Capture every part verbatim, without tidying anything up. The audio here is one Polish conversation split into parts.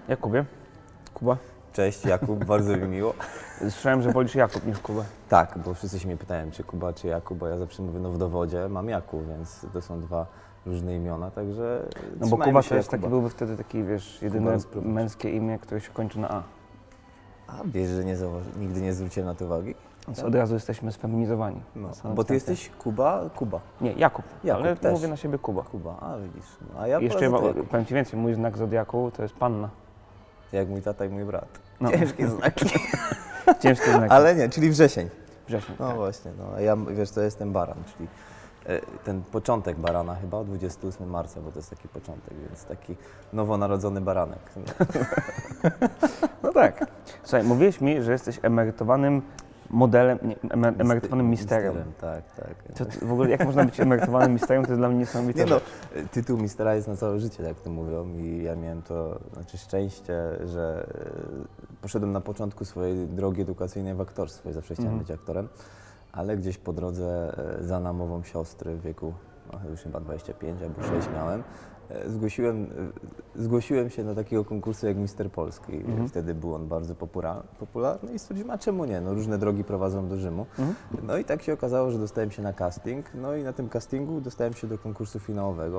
Jakubie, Kuba. Cześć Jakub, bardzo mi miło. Słyszałem, że wolisz Jakub niż Kuba. Tak, bo wszyscy się mnie pytają, czy Kuba, czy Jakub, bo ja zawsze mówię, no w dowodzie mam Jakub, więc to są dwa różne imiona, także No bo Kuba to jest Jakuba. taki, byłby wtedy taki, wiesz, jedyne rozpróbować. męskie imię, które się kończy na A. A wiesz, że nie zauważy, nigdy nie zwróciłem na to uwagi? Więc od razu jesteśmy sfeminizowani. No, na samym bo ty wstępie. jesteś Kuba, Kuba. Nie, Jakub, Jakub ale też. mówię na siebie Kuba. Kuba, a widzisz. No, a ja I jeszcze po ma, prostu powiem Ci więcej, mój znak zodiaku to jest panna. jak mój tata i mój brat. No. Ciężkie znaki. Ciężki znak. Ale nie, czyli wrzesień. Wrzesień. No tak. właśnie, no a ja, wiesz, to jestem baran, czyli e, ten początek barana chyba, dwudziestego ósmego marca, bo to jest taki początek, więc taki nowonarodzony baranek. No tak. Słuchaj, mówiłeś mi, że jesteś emerytowanym modelem, nie, emer, emerytowanym misterem. Tak, tak. To, to w ogóle jak można być emerytowanym misterem, to jest dla mnie niesamowite. Nie no, tytuł mistera jest na całe życie, jak to mówią, i ja miałem to, znaczy szczęście, że e, poszedłem na początku swojej drogi edukacyjnej w aktorstwo i zawsze chciałem Mhm. być aktorem, ale gdzieś po drodze e, za namową siostry w wieku, no, już chyba dwadzieścia pięć albo sześć miałem, e, zgłosiłem, e, zgłosiłem się na takiego konkursu jak Mister Polski. Mhm. Wtedy był on bardzo popura- popularny i stwierdziłem, a czemu nie, no różne drogi prowadzą do Rzymu. Mhm. No i tak się okazało, że dostałem się na casting, no i na tym castingu dostałem się do konkursu finałowego.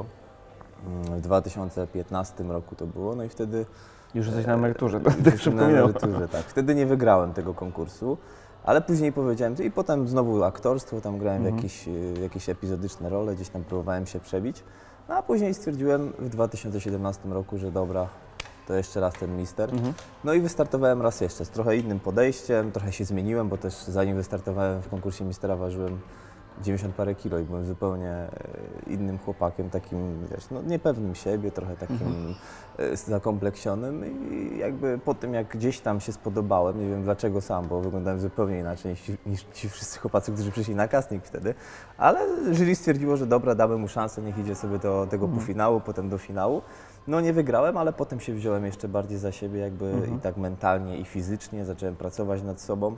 W dwa tysiące piętnastym roku to było, no i wtedy... Już jesteś na emeryturze, to Już tak jestem na przypominam. emeryturze, tak. Wtedy nie wygrałem tego konkursu, ale później powiedziałem, i potem znowu aktorstwo, tam grałem Mhm. w jakieś, y, jakieś epizodyczne role, gdzieś tam próbowałem się przebić, no a później stwierdziłem w dwa tysiące siedemnastym roku, że dobra, to jeszcze raz ten mister. Mhm. No i wystartowałem raz jeszcze z trochę innym podejściem, trochę się zmieniłem, bo też zanim wystartowałem w konkursie mistera ważyłem dziewięćdziesiąt parę kilo i byłem zupełnie e, innym chłopakiem, takim, wiesz, no, niepewnym siebie, trochę takim Mhm. e, zakompleksionym i jakby po tym, jak gdzieś tam się spodobałem, nie wiem dlaczego sam, bo wyglądałem zupełnie inaczej niż ci, niż ci wszyscy chłopacy, którzy przyszli na casting wtedy, ale jury stwierdziło, że dobra, damy mu szansę, niech idzie sobie do tego Mhm. półfinału, potem do finału. No nie wygrałem, ale potem się wziąłem jeszcze bardziej za siebie, jakby Mhm. i tak mentalnie i fizycznie, zacząłem pracować nad sobą.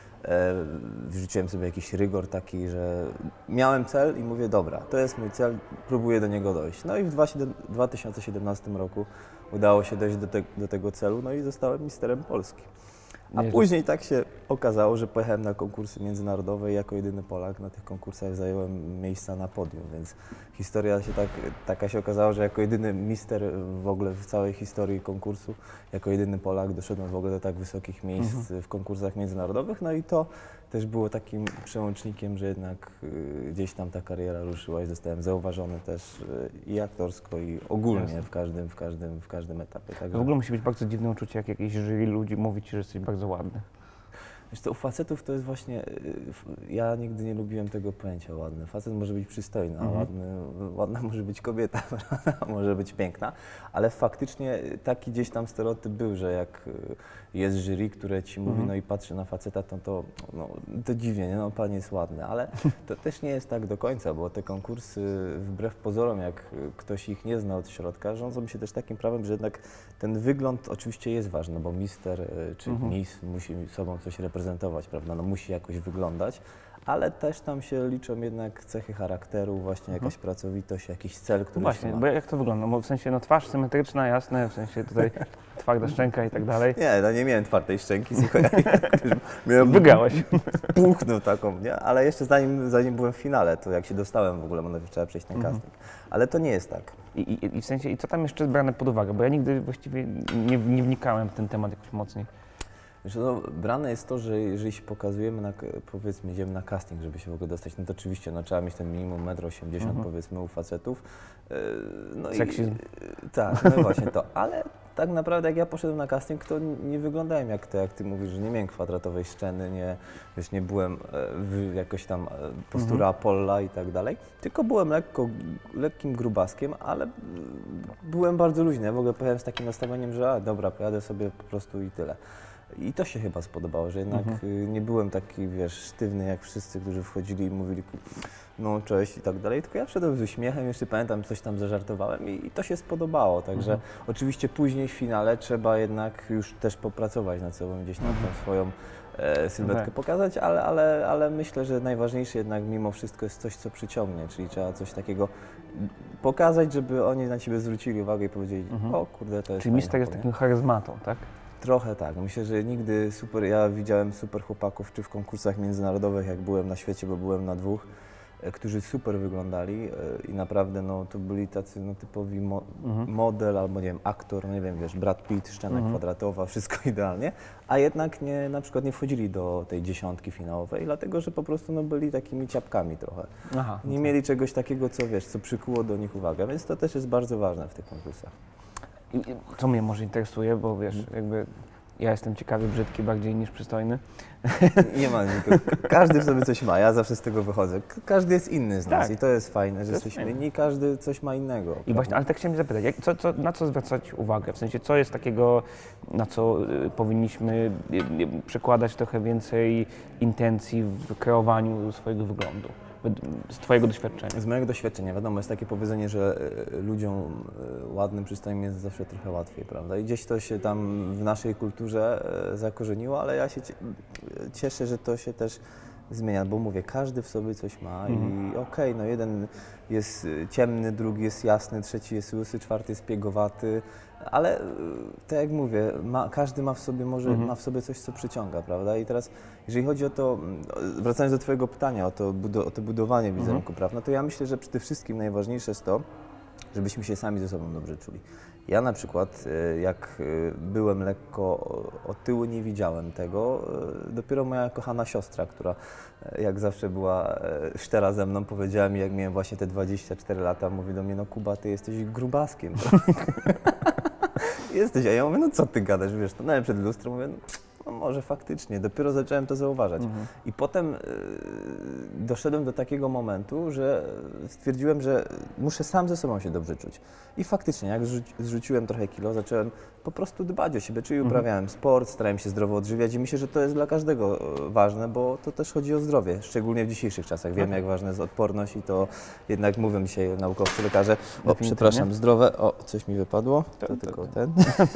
E, wrzuciłem sobie jakiś rygor taki, że miałem cel i mówię, dobra, to jest mój cel, próbuję do niego dojść. No i w dwa tysiące siedemnastym roku udało się dojść do, te, do tego celu, no i zostałem misterem Polski. A Nieźle. później tak się okazało, że pojechałem na konkursy międzynarodowe i jako jedyny Polak na tych konkursach zająłem miejsca na podium, więc historia się tak, taka się okazała, że jako jedyny mister w ogóle w całej historii konkursu, jako jedyny Polak doszedłem w ogóle do tak wysokich miejsc Mhm. w konkursach międzynarodowych, no i to też było takim przełącznikiem, że jednak y, gdzieś tam ta kariera ruszyła i zostałem zauważony też y, i aktorsko, i ogólnie Jasne. w każdym, w każdym, w każdym etapie. To Także... w ogóle musi być bardzo dziwne uczucie, jak jakiś jury ludzi mówi ci, że jesteś bardzo ładny. Wiesz co, u facetów to jest właśnie, y, f- ja nigdy nie lubiłem tego pojęcia ładny. Facet może być przystojny, a Mhm. ładny, ładna może być kobieta, prawda? Może być piękna, ale faktycznie taki gdzieś tam stereotyp był, że jak y, jest jury, które ci mówi, Mhm. no i patrzy na faceta, to, to, no, to dziwnie, nie? No pan jest ładny, ale to też nie jest tak do końca, bo te konkursy wbrew pozorom, jak y, ktoś ich nie zna od środka, rządzą się też takim prawem, że jednak ten wygląd oczywiście jest ważny, bo mister y, czy Mhm. miss musi sobą coś reprezentować, prawda, no musi jakoś wyglądać, ale też tam się liczą jednak cechy charakteru, właśnie jakaś pracowitość, jakiś cel, który Właśnie, się ma. bo jak to wygląda? Bo w sensie, no twarz symetryczna, jasne, w sensie tutaj twarda szczęka i tak dalej. Nie, no nie miałem twardej szczęki, słuchaj, miałem Wygrałeś. puchnął taką, nie? Ale jeszcze zanim, zanim byłem w finale, to jak się dostałem w ogóle, bo najpierw trzeba przejść ten Mhm. casting. Ale to nie jest tak. I, i, I w sensie, i co tam jeszcze jest brane pod uwagę? Bo ja nigdy właściwie nie, nie wnikałem w ten temat jakoś mocniej. Wiesz, no, brane jest to, że jeżeli się pokazujemy, na, powiedzmy, idziemy na casting, żeby się w ogóle dostać, no to oczywiście no, trzeba mieć ten minimum metr osiemdziesiąt Mhm. powiedzmy u facetów. Yy, No Seksizm. I, tak, no właśnie to, ale tak naprawdę jak ja poszedłem na casting, to nie wyglądałem jak to, jak ty mówisz, że nie miałem kwadratowej szczeny, nie, wiesz, nie byłem e, w jakoś tam e, postura Apolla i tak dalej, tylko byłem lekko, lekkim grubaskiem, ale mm, byłem bardzo luźny. Ja w ogóle pojechałem z takim nastawieniem, że a, dobra, pojadę sobie po prostu i tyle. I to się chyba spodobało, że jednak Mhm. y, nie byłem taki, wiesz, sztywny jak wszyscy, którzy wchodzili i mówili no cześć i tak dalej, tylko ja wszedłem z uśmiechem, jeszcze pamiętam, coś tam zażartowałem i, i to się spodobało, także Mhm. oczywiście później w finale trzeba jednak już też popracować nad sobą, gdzieś tam Mhm. tą swoją e, sylwetkę Tak. pokazać, ale, ale, ale myślę, że najważniejsze jednak mimo wszystko jest coś, co przyciągnie, czyli trzeba coś takiego pokazać, żeby oni na ciebie zwrócili uwagę i powiedzieli, Mhm. o kurde, to jest Czyli mister fajne, jest nie? takim charyzmatą, tak? Trochę tak. Myślę, że nigdy super, ja widziałem super chłopaków, czy w konkursach międzynarodowych, jak byłem na świecie, bo byłem na dwóch, e, którzy super wyglądali e, i naprawdę no, to byli tacy no, typowi mo Mhm. model albo nie wiem, aktor, no nie wiem, wiesz, Brad Pitt, szczena Mhm. kwadratowa, wszystko idealnie, a jednak nie, na przykład nie wchodzili do tej dziesiątki finałowej, dlatego że po prostu no, byli takimi ciapkami trochę. Aha. Nie mieli czegoś takiego, co wiesz, co przykuło do nich uwagę, więc to też jest bardzo ważne w tych konkursach. I, i co mnie może interesuje, bo wiesz, jakby ja jestem ciekawy, brzydki bardziej niż przystojny. Nie ma nikogo. Każdy w sobie coś ma, ja zawsze z tego wychodzę. K- Każdy jest inny z nas Tak. i to jest fajne, że To jest jesteśmy fajne. inni, każdy coś ma innego. I prawda? właśnie, ale tak chciałem zapytać, jak, co, co, na co zwracać uwagę? W sensie, co jest takiego, na co y, powinniśmy y, y, przekładać trochę więcej intencji w kreowaniu swojego wyglądu, wyd- z twojego doświadczenia? Z mojego doświadczenia, wiadomo, jest takie powiedzenie, że e, ludziom e, ładnym, przystojnym jest zawsze trochę łatwiej, prawda? I gdzieś to się tam w naszej kulturze e, zakorzeniło, ale ja się cie- cieszę, że to się też zmienia, bo mówię, każdy w sobie coś ma Mhm. i okej, no jeden jest e, ciemny, drugi jest jasny, trzeci jest łysy, czwarty jest piegowaty, ale e, tak jak mówię, ma, każdy ma w sobie może, Mhm. ma w sobie coś, co przyciąga, prawda? I teraz, jeżeli chodzi o to, mm, wracając do twojego pytania, o to, budo, o to budowanie wizerunku, prawda? No to ja myślę, że przede wszystkim najważniejsze jest to, żebyśmy się sami ze sobą dobrze czuli. Ja na przykład, e, jak e, byłem lekko o- otyły, nie widziałem tego. E, Dopiero moja kochana siostra, która e, jak zawsze była e, szczera ze mną, powiedziała mi, jak miałem właśnie te dwadzieścia cztery lata, mówi do mnie, no Kuba, ty jesteś grubaskiem. Jesteś, a ja mówię, no co ty gadasz, wiesz, to nawet przed lustrem mówię, no, no może faktycznie, dopiero zacząłem to zauważać. Mhm. I potem y, doszedłem do takiego momentu, że stwierdziłem, że muszę sam ze sobą się dobrze czuć. I faktycznie, jak zrzuci, zrzuciłem trochę kilo, zacząłem po prostu dbać o siebie, czyli Mhm. uprawiałem sport, starałem się zdrowo odżywiać i myślę, że to jest dla każdego e, ważne, bo to też chodzi o zdrowie, szczególnie w dzisiejszych czasach. Wiemy, jak ważna jest odporność i to jednak mówią dzisiaj naukowcy, lekarze. O, Definitywnie. przepraszam, zdrowe, o, coś mi wypadło, to, To- to- tylko ten.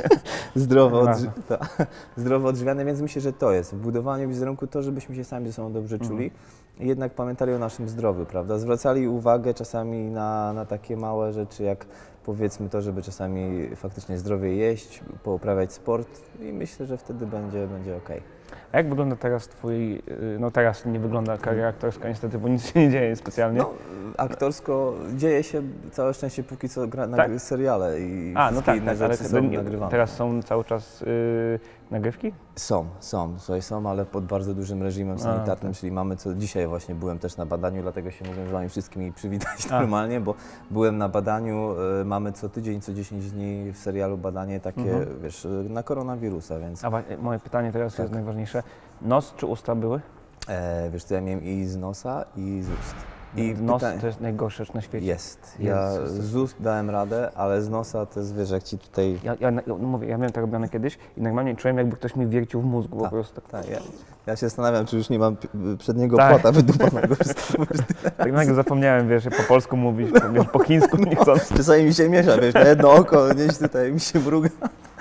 zdrowo, Ważne. odży ta, zdrowo odżywiane, więc myślę, że to jest w budowaniu wizerunku to, żebyśmy się sami ze sobą dobrze czuli i jednak pamiętali o naszym zdrowiu, prawda? Zwracali uwagę czasami na, na takie małe rzeczy, jak powiedzmy to, żeby czasami faktycznie zdrowie jeść, pouprawiać sport i myślę, że wtedy będzie, będzie okej. A jak wygląda teraz twój, y, no teraz nie wygląda kariera aktorska niestety, bo nic się nie dzieje specjalnie. No, aktorsko dzieje się całe szczęście póki co gra, Tak? nagry- seriale i A, no wszystkie tak, inne tak, ale rzeczy są nie- nagrywane. teraz są cały czas y, nagrywki? Są, są, słuchaj, są, ale pod bardzo dużym reżimem A, sanitarnym, tak. czyli mamy co, dzisiaj właśnie byłem też na badaniu, dlatego się mogłem z Wami wszystkimi przywitać A. normalnie, bo byłem na badaniu, y, mamy co tydzień, co dziesięć dni w serialu badanie takie, Mhm. wiesz, y, na koronawirusa, więc A wa- moje pytanie teraz Tak. jest najważniejsze. Nos czy usta były? e, wiesz co, ja miałem i z nosa, i z ust. I Nos pytanie- to jest najgorsza rzecz na świecie. Jest, ja Jest. z ust dałem radę, ale z nosa to jest, wiesz, jak Ci tutaj... Ja, ja, no mówię, ja miałem to robione kiedyś i normalnie czułem, jakby ktoś mi wiercił w mózgu po Tak, prostu. Tak, Tak, ja, ja się zastanawiam, czy już nie mam pi- przedniego Tak. płata wydupanego. tak nagle zapomniałem, wiesz, po polsku mówić, po, wiesz, po chińsku nie chcąc. Czasami mi się miesza, wiesz, na jedno oko, gdzieś tutaj mi się mruga.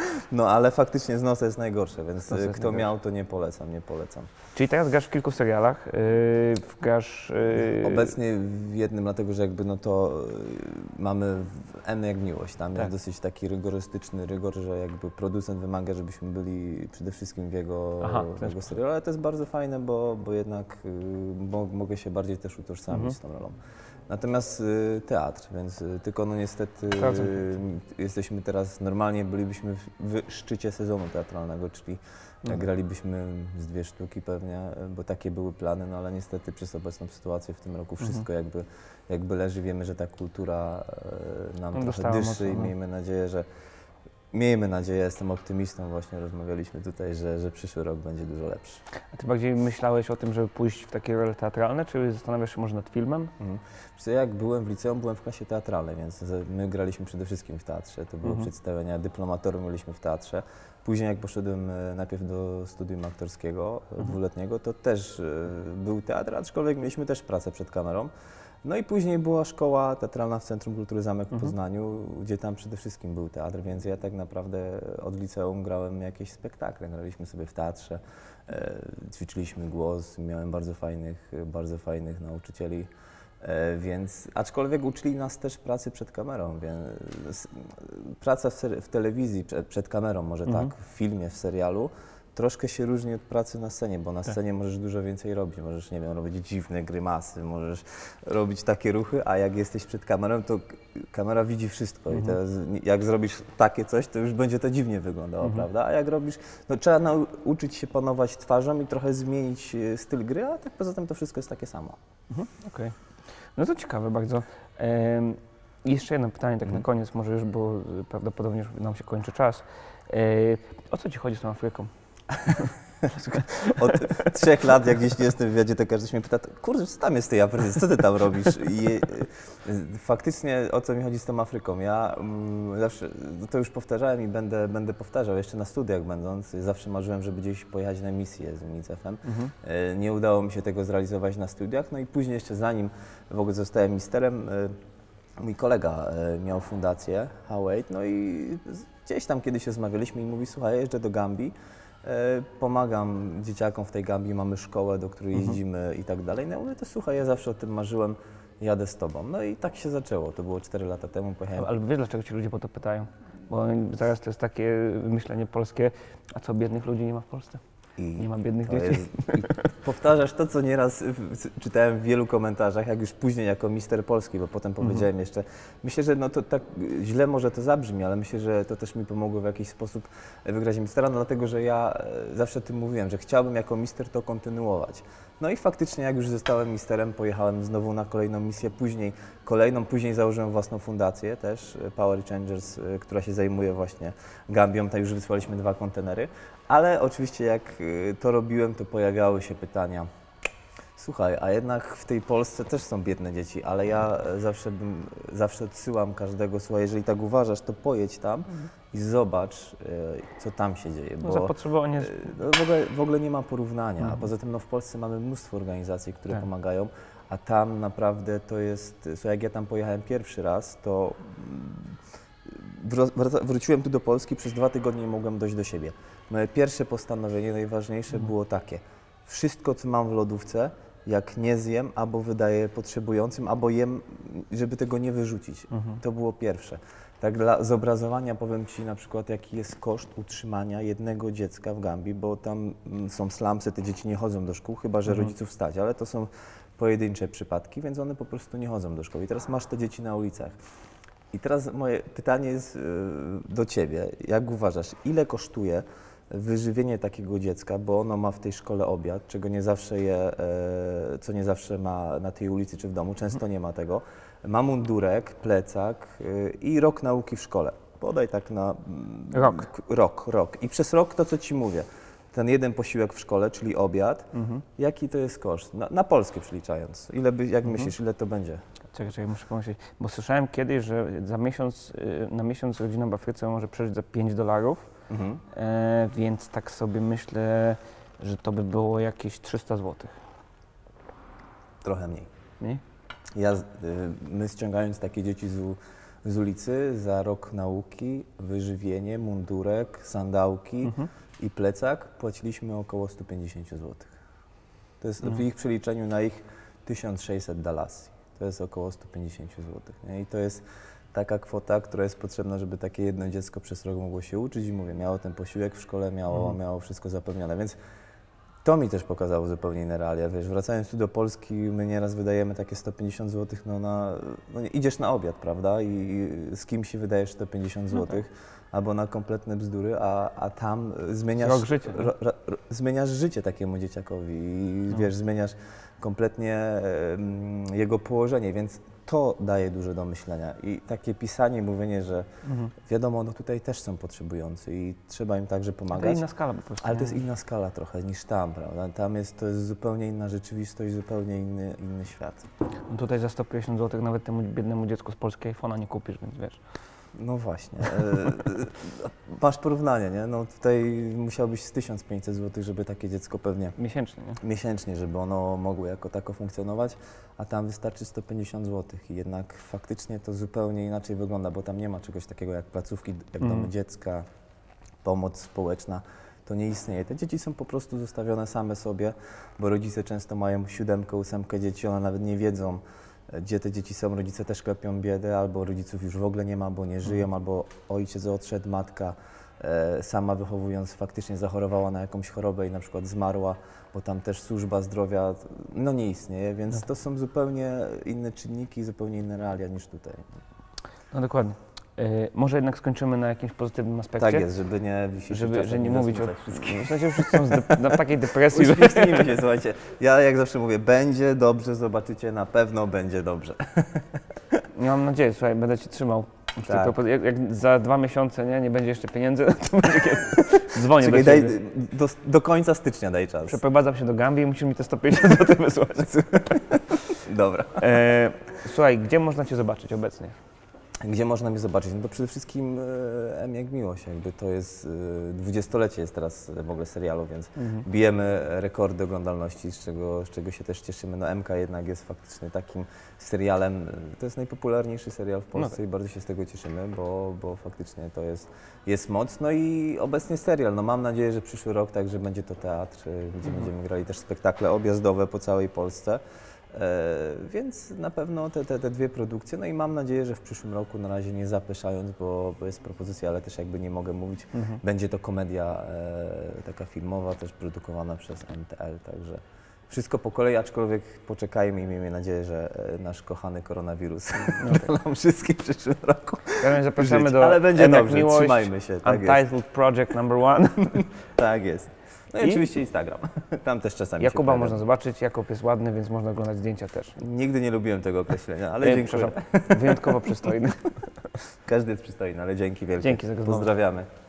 No ale faktycznie z nosa jest najgorsze, więc Nos y, jest kto najgorsze. miał, to nie polecam, nie polecam. Czyli teraz grasz w kilku serialach, yy, w- grasz... Yy, Obecnie w jednym, dlatego że jakby no to y, mamy w M jak miłość, tam Tak. jest dosyć taki rygorystyczny rygor, że jakby producent wymaga, żebyśmy byli przede wszystkim w jego, Aha, w w ten jego sposób. serialu, ale to jest bardzo fajne, bo, bo jednak y, mo, mogę się bardziej też utożsamić Mhm. z tą rolą. Natomiast y, teatr, więc y, tylko no niestety Teatr. y, jesteśmy teraz, normalnie bylibyśmy w, w szczycie sezonu teatralnego, czyli Mhm. gralibyśmy z dwie sztuki pewnie, bo takie były plany, no ale niestety przez obecną sytuację w tym roku Mhm. wszystko jakby, jakby leży. Wiemy, że ta kultura e, nam No, trochę dostała dyszy mocno, i no. miejmy nadzieję, że Miejmy nadzieję, jestem optymistą, właśnie rozmawialiśmy tutaj, że, że przyszły rok będzie dużo lepszy. A ty bardziej myślałeś o tym, żeby pójść w takie role teatralne, czy zastanawiasz się może nad filmem? Mhm. Wiesz co, jak byłem w liceum, byłem w klasie teatralnej, więc z- my graliśmy przede wszystkim w teatrze. To były Mhm. przedstawienia, dyplomatorum mieliśmy w teatrze. Później jak poszedłem e, najpierw do studium aktorskiego e, Mhm. dwuletniego, to też e, był teatr, aczkolwiek mieliśmy też pracę przed kamerą. No i później była szkoła teatralna w Centrum Kultury Zamek w Mhm. Poznaniu, gdzie tam przede wszystkim był teatr, więc ja tak naprawdę od liceum grałem jakieś spektakle, graliśmy sobie w teatrze, e, ćwiczyliśmy głos, miałem bardzo fajnych, bardzo fajnych nauczycieli. E, Więc, aczkolwiek uczyli nas też pracy przed kamerą, więc praca w, ser- w telewizji przed, przed kamerą, może Mhm. tak, w filmie, w serialu, troszkę się różni od pracy na scenie, bo na Tak. scenie możesz dużo więcej robić, możesz, nie wiem, robić dziwne grymasy, możesz robić takie ruchy, a jak jesteś przed kamerą, to k- kamera widzi wszystko i Mhm. teraz jak zrobisz takie coś, to już będzie to dziwnie wyglądało, Mhm. prawda? A jak robisz, no trzeba nauczyć się panować twarzą i trochę zmienić e, styl gry, a tak poza tym to wszystko jest takie samo. Mhm. Okej. No to ciekawe bardzo. Em, jeszcze jedno pytanie tak Mhm. na koniec, może już, bo y, prawdopodobnie już nam się kończy czas. E, o co ci chodzi z tą Afryką? Od trzech lat, jak gdzieś nie jestem w wywiadzie, to każdy się mnie pyta, kurde, co tam jest w tej Afryce, co ty tam robisz? I e, faktycznie o co mi chodzi z tą Afryką? Ja mm, zawsze, no to już powtarzałem i będę, będę powtarzał, jeszcze na studiach będąc, zawsze marzyłem, żeby gdzieś pojechać na misję z UNICEF-em. Mhm. E, Nie udało mi się tego zrealizować na studiach, no i później jeszcze zanim w ogóle zostałem ministerem, e, mój kolega e, miał fundację Hawait, no i z- gdzieś tam kiedyś rozmawialiśmy i mówi, słuchaj, jeżdżę do Gambii, e, pomagam dzieciakom w tej Gambii, mamy szkołę, do której Mhm. jeździmy i tak dalej. No ja mówię, to słuchaj, ja zawsze o tym marzyłem, jadę z tobą. No i tak się zaczęło, to było cztery lata temu, pojechałem. Ale wiesz, dlaczego ci ludzie po to pytają? Bo zaraz to jest takie myślenie polskie, a co, biednych ludzi nie ma w Polsce? I Nie ma biednych to dzieci? jest, i powtarzasz to, co nieraz w- czytałem w wielu komentarzach, jak już później jako mister Polski, bo potem Mhm. powiedziałem jeszcze, myślę, że no to tak źle może to zabrzmi, ale myślę, że to też mi pomogło w jakiś sposób wygrać mistera, no dlatego, że ja e, zawsze o tym mówiłem, że chciałbym jako mister to kontynuować. No i faktycznie, jak już zostałem misterem, pojechałem znowu na kolejną misję, później kolejną, później założyłem własną fundację też, e, Power Changers, e, która się zajmuje właśnie Gambią, tam już wysłaliśmy dwa kontenery. Ale oczywiście jak y, to robiłem, to pojawiały się pytania. Słuchaj, a jednak w tej Polsce też są biedne dzieci, ale ja e, zawsze bym, zawsze odsyłam każdego, słuchaj, jeżeli tak uważasz, to pojedź tam i zobacz, e, co tam się dzieje, No, bo zapotrzebowanie e, jest... no, w, ogóle, w ogóle nie ma porównania, a Mhm. poza tym no, w Polsce mamy mnóstwo organizacji, które Tak. pomagają, a tam naprawdę to jest, słuchaj, jak ja tam pojechałem pierwszy raz, to wro- wraca- wróciłem tu do Polski, przez dwa tygodnie nie mogłem dojść do siebie. Moje pierwsze postanowienie, najważniejsze, Mhm. było takie. Wszystko, co mam w lodówce, jak nie zjem, albo wydaję potrzebującym, albo jem, żeby tego nie wyrzucić. Mhm. To było pierwsze. Tak dla zobrazowania powiem Ci na przykład, jaki jest koszt utrzymania jednego dziecka w Gambii, bo tam mm, są slumsy, te dzieci nie chodzą do szkół, chyba że Mhm. rodziców stać, ale to są pojedyncze przypadki, więc one po prostu nie chodzą do szkoły. I teraz masz te dzieci na ulicach. I teraz moje pytanie jest y, do Ciebie. Jak uważasz, ile kosztuje wyżywienie takiego dziecka, bo ono ma w tej szkole obiad, czego nie zawsze je, e, co nie zawsze ma na tej ulicy czy w domu, często nie ma tego. Ma mundurek, plecak y, i rok nauki w szkole. Podaj tak na... mm, Rok. k- Rok, rok. I przez rok to, co Ci mówię, ten jeden posiłek w szkole, czyli obiad, Mhm. jaki to jest koszt? Na, na polskie przeliczając. Ile by, jak myślisz, ile to będzie? Czekaj, czekaj, muszę pomyśleć, bo słyszałem kiedyś, że za miesiąc, y, na miesiąc rodzina w Afryce może przeżyć za pięć dolarów, Mhm. e, więc tak sobie myślę, że to by było jakieś trzysta złotych. Trochę mniej. Nie? Ja, y, my ściągając takie dzieci z, u, z ulicy za rok nauki, wyżywienie, mundurek, sandałki Mhm. i plecak płaciliśmy około sto pięćdziesiąt złotych. To jest w Mhm. ich przeliczeniu na ich tysiąc sześćset dalasji. To jest około sto pięćdziesiąt złotych. Nie? I to jest taka kwota, która jest potrzebna, żeby takie jedno dziecko przez rok mogło się uczyć i mówię, miało ten posiłek w szkole, miało, Mhm. miało wszystko zapewnione, więc to mi też pokazało zupełnie inne realia, wiesz, wracając tu do Polski, my nieraz wydajemy takie sto pięćdziesiąt złotych, no na, no nie, idziesz na obiad, prawda, i, i z kimś wydajesz sto pięćdziesiąt złotych, albo na kompletne bzdury, a, a tam zmieniasz, Rok życia, nie? ro, ro, ro, zmieniasz życie takiemu dzieciakowi i No. wiesz, zmieniasz kompletnie em, jego położenie, więc to daje dużo do myślenia i takie pisanie, mówienie, że Mhm. wiadomo, no tutaj też są potrzebujący i trzeba im także To pomagać. inna skala po prostu. Ale to nie? jest inna skala trochę niż tam, prawda? Tam jest, to jest zupełnie inna rzeczywistość, zupełnie inny, inny świat. No tutaj za sto pięćdziesiąt złotych nawet temu biednemu dziecku z Polski iPhone'a nie kupisz, więc wiesz. No właśnie. E, masz porównanie, nie? No tutaj musiałbyś z tysiąc pięćset złotych, żeby takie dziecko pewnie Miesięcznie, nie? miesięcznie, żeby ono mogło jako tako funkcjonować, a tam wystarczy sto pięćdziesiąt złotych i jednak faktycznie to zupełnie inaczej wygląda, bo tam nie ma czegoś takiego jak placówki, jak Mhm. domy dziecka, pomoc społeczna. To nie istnieje. Te dzieci są po prostu zostawione same sobie, bo rodzice często mają siódemkę, ósemkę dzieci, one nawet nie wiedzą, gdzie te dzieci są. Rodzice też klepią biedę, albo rodziców już w ogóle nie ma, bo nie żyją, Mhm. albo ojciec odszedł, matka e, sama wychowując faktycznie zachorowała na jakąś chorobę i na przykład zmarła, bo tam też służba zdrowia no nie istnieje, więc to są zupełnie inne czynniki, zupełnie inne realia niż tutaj. No dokładnie. Y, może jednak skończymy na jakimś pozytywnym aspekcie. Tak jest, żeby nie wisieć Żeby, czasem że nie i mówić o zasmucać wszystkich. w sensie wszyscy są z dep- na, w takiej depresji, że Uśmiechnijmy się, słuchajcie. Ja jak zawsze mówię, będzie dobrze, zobaczycie, na pewno będzie dobrze. nie mam nadziei, słuchaj, będę Cię trzymał. Tak. Tak. Jak, jak za dwa miesiące nie, nie będzie jeszcze pieniędzy, no to będzie kiedy dzwonię Czekaj, do daj, Ciebie. do, do końca stycznia daj czas. Przeprowadzam się do Gambii i musisz mi te sto pięćdziesiąt złotych wysłać. Dobra. E, słuchaj, gdzie można Cię zobaczyć obecnie? Gdzie można mnie zobaczyć? No to przede wszystkim e, M jak miłość, jakby to jest e, dwudziestolecie jest teraz w ogóle serialu, więc Mhm. bijemy rekordy oglądalności, z czego, z czego się też cieszymy. No M K jednak jest faktycznie takim serialem, e, to jest najpopularniejszy serial w Polsce No tak. i bardzo się z tego cieszymy, bo, bo faktycznie to jest, jest moc. No i obecnie serial, no mam nadzieję, że przyszły rok także będzie to teatr, e, gdzie Mhm. będziemy grali też spektakle objazdowe po całej Polsce. E, więc na pewno te, te, te dwie produkcje, no i mam nadzieję, że w przyszłym roku, na razie nie zapeszając, bo, bo jest propozycja, ale też jakby nie mogę mówić, Mhm. będzie to komedia e, taka filmowa, też produkowana przez M T L, także wszystko po kolei, aczkolwiek poczekajmy i miejmy nadzieję, że e, nasz kochany koronawirus no nam wszystkim w przyszłym roku Teraz zapraszamy żyć. do Ale będzie M jak dobrze, miłość, trzymajmy się, tak jest. Untitled Project number one. Tak jest. No i, I? oczywiście Instagram, tam też czasami się Jakuba pojawiam. można zobaczyć, Jakub jest ładny, więc można oglądać zdjęcia też. Nigdy nie lubiłem tego określenia, ale E, dziękuję. przepraszam, wyjątkowo przystojny. Każdy jest przystojny, ale dzięki wielkie. Dzięki za rozmowę. Pozdrawiamy.